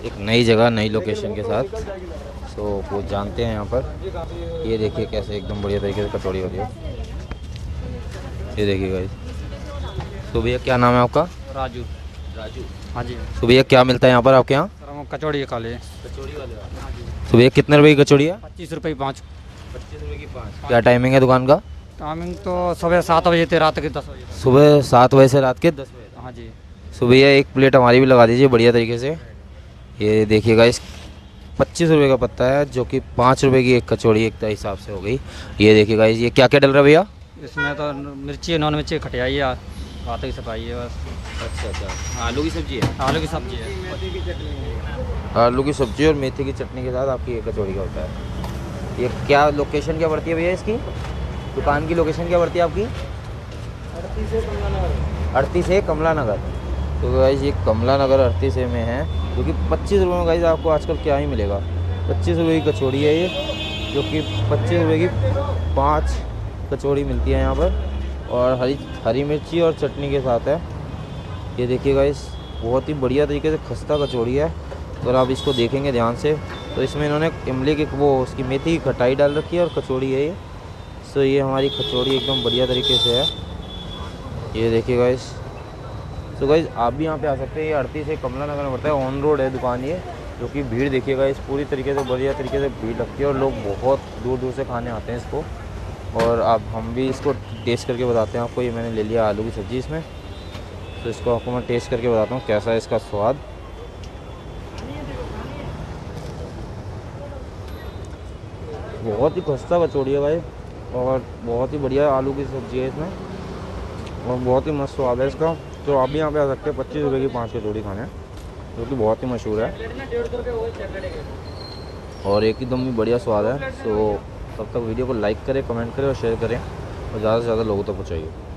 एक नई जगह नई लोकेशन के साथ। सो वो जानते हैं यहाँ पर। ये देखिए कैसे एकदम बढ़िया तरीके से कचौड़ी हो रही है। ये देखिए गाइस। तो भैया क्या नाम है आपका? राजू। राजू। हाँ जी। तो भैया क्या मिलता है यहाँ पर आपके यहाँ? सर हम कचौड़ी काले। कचौड़ी वाले। तो भैया कितने रुपए की कचौड़ी है? 25 रुपये 5। 25 रुपए की 5। क्या टाइमिंग है दुकान का? टाइमिंग तो सुबह 7 बजे से रात के 10 बजे तक। सुबह 7 बजे से रात के 10 बजे तक। हाँ जी। तो भैया एक प्लेट हमारी भी लगा दीजिए बढ़िया तरीके से। ये देखिएगा इस 25 रुपये का पत्ता है, जो कि 5 रुपये की एक कचौड़ी एक हिसाब से हो गई। ये देखिएगा ये क्या क्या डल रहा है भैया? इसमें तो मिर्ची है, नॉन मिर्ची खटियाई है, बात की सफाई है बस। अच्छा अच्छा, आलू की सब्जी है? आलू की सब्जी है। आलू की सब्जी और मेथी की चटनी के साथ आपकी ये कचौड़ी का होता है। ये क्या लोकेशन क्या पड़ती है भैया इसकी? दुकान की लोकेशन क्या पड़ती है आपकी? अड़ती से कमला नगर। तो गाइस ये कमला नगर अड़ती से में है, जो कि 25 रुपये में गाइस आपको आजकल क्या ही मिलेगा। 25 रुपये की कचौड़ी है ये, जो कि 25 रुपये की 5 कचौड़ी मिलती है यहाँ पर, और हरी मिर्ची और चटनी के साथ है। ये देखिए गाइस बहुत ही बढ़िया तरीके से खस्ता कचौड़ी है। अगर आप इसको देखेंगे ध्यान से तो इसमें इन्होंने इमली की वो उसकी मेथी की खटाई डाल रखी है और कचौड़ी है ये। सो ये हमारी कचौड़ी एकदम बढ़िया तरीके से है। ये देखिए गाइस। तो गाइस आप भी यहाँ पे आ सकते हैं। ये अड़ती से कमला नगर में पड़ता है, ऑन रोड है दुकान ये। जो कि भीड़ देखिएगा इस पूरी तरीके से बढ़िया तरीके से भीड़ लगती है और लोग बहुत दूर दूर से खाने आते हैं इसको। और अब हम भी इसको टेस्ट करके बताते हैं आपको। ये मैंने ले लिया आलू की सब्ज़ी इसमें, तो इसको आपको मैं टेस्ट करके बताता हूँ कैसा है इसका स्वाद। बहुत ही खस्ता कचौड़ी है भाई, और बहुत ही बढ़िया आलू की सब्ज़ी है इसमें, और बहुत ही मस्त स्वाद है इसका। तो आप भी यहाँ पे आ सकते हैं 25 रुपये की 5 कचौड़ी खाने, जो कि बहुत ही मशहूर है और एकदम भी बढ़िया स्वाद है। सो तब तक वीडियो को लाइक करें, कमेंट करें और शेयर करें, और ज़्यादा से ज़्यादा लोगों तक पहुँचाइए।